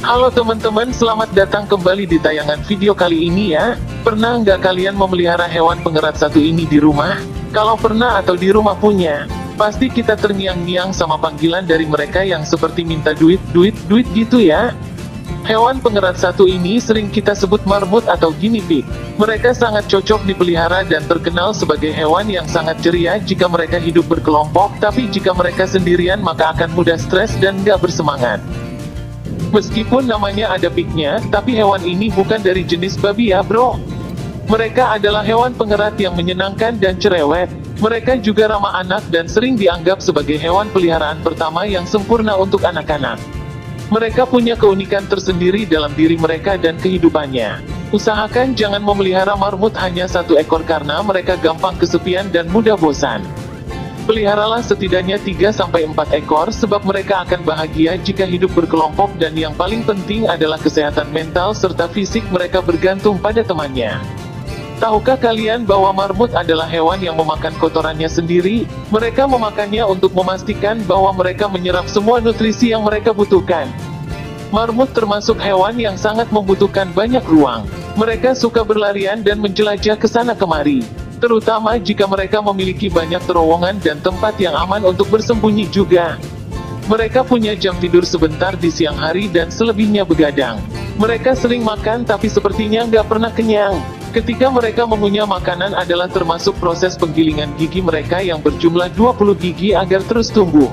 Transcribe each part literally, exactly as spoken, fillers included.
Halo teman-teman, selamat datang kembali di tayangan video kali ini ya. Pernah nggak kalian memelihara hewan pengerat satu ini di rumah? Kalau pernah atau di rumah punya, pasti kita terngiang-ngiang sama panggilan dari mereka yang seperti minta duit, duit, duit gitu ya. Hewan pengerat satu ini sering kita sebut marmut atau guinea pig. Mereka sangat cocok dipelihara dan terkenal sebagai hewan yang sangat ceria jika mereka hidup berkelompok, tapi jika mereka sendirian maka akan mudah stres dan nggak bersemangat. Meskipun namanya ada pignya, tapi hewan ini bukan dari jenis babi ya bro. Mereka adalah hewan pengerat yang menyenangkan dan cerewet. Mereka juga ramah anak dan sering dianggap sebagai hewan peliharaan pertama yang sempurna untuk anak-anak. Mereka punya keunikan tersendiri dalam diri mereka dan kehidupannya. Usahakan jangan memelihara marmut hanya satu ekor karena mereka gampang kesepian dan mudah bosan. Peliharalah setidaknya tiga sampai empat ekor sebab mereka akan bahagia jika hidup berkelompok dan yang paling penting adalah kesehatan mental serta fisik mereka bergantung pada temannya. Tahukah kalian bahwa marmut adalah hewan yang memakan kotorannya sendiri? Mereka memakannya untuk memastikan bahwa mereka menyerap semua nutrisi yang mereka butuhkan. Marmut termasuk hewan yang sangat membutuhkan banyak ruang. Mereka suka berlarian dan menjelajah ke sana kemari. Terutama jika mereka memiliki banyak terowongan dan tempat yang aman untuk bersembunyi juga. Mereka punya jam tidur sebentar di siang hari dan selebihnya begadang. Mereka sering makan tapi sepertinya nggak pernah kenyang. Ketika mereka mengunyah makanan adalah termasuk proses penggilingan gigi mereka yang berjumlah dua puluh gigi agar terus tumbuh.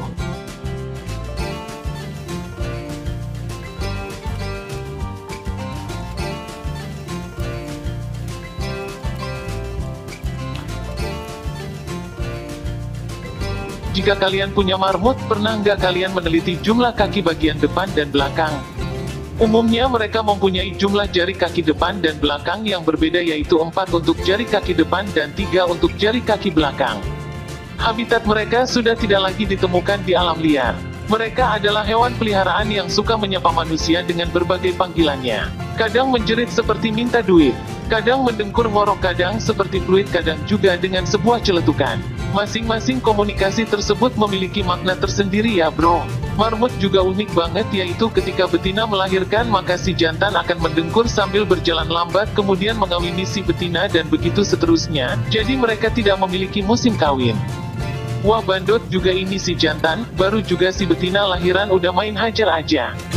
Jika kalian punya marmut, pernah nggak kalian meneliti jumlah kaki bagian depan dan belakang? Umumnya mereka mempunyai jumlah jari kaki depan dan belakang yang berbeda, yaitu empat untuk jari kaki depan dan tiga untuk jari kaki belakang. Habitat mereka sudah tidak lagi ditemukan di alam liar. Mereka adalah hewan peliharaan yang suka menyapa manusia dengan berbagai panggilannya. Kadang menjerit seperti minta duit, kadang mendengkur ngorok, kadang seperti fluid, kadang juga dengan sebuah celetukan. Masing-masing komunikasi tersebut memiliki makna tersendiri ya bro. Marmut juga unik banget, yaitu ketika betina melahirkan maka si jantan akan mendengkur sambil berjalan lambat kemudian mengawini si betina dan begitu seterusnya, jadi mereka tidak memiliki musim kawin. Wah bandot juga ini si jantan, baru juga si betina lahiran udah main hajar aja.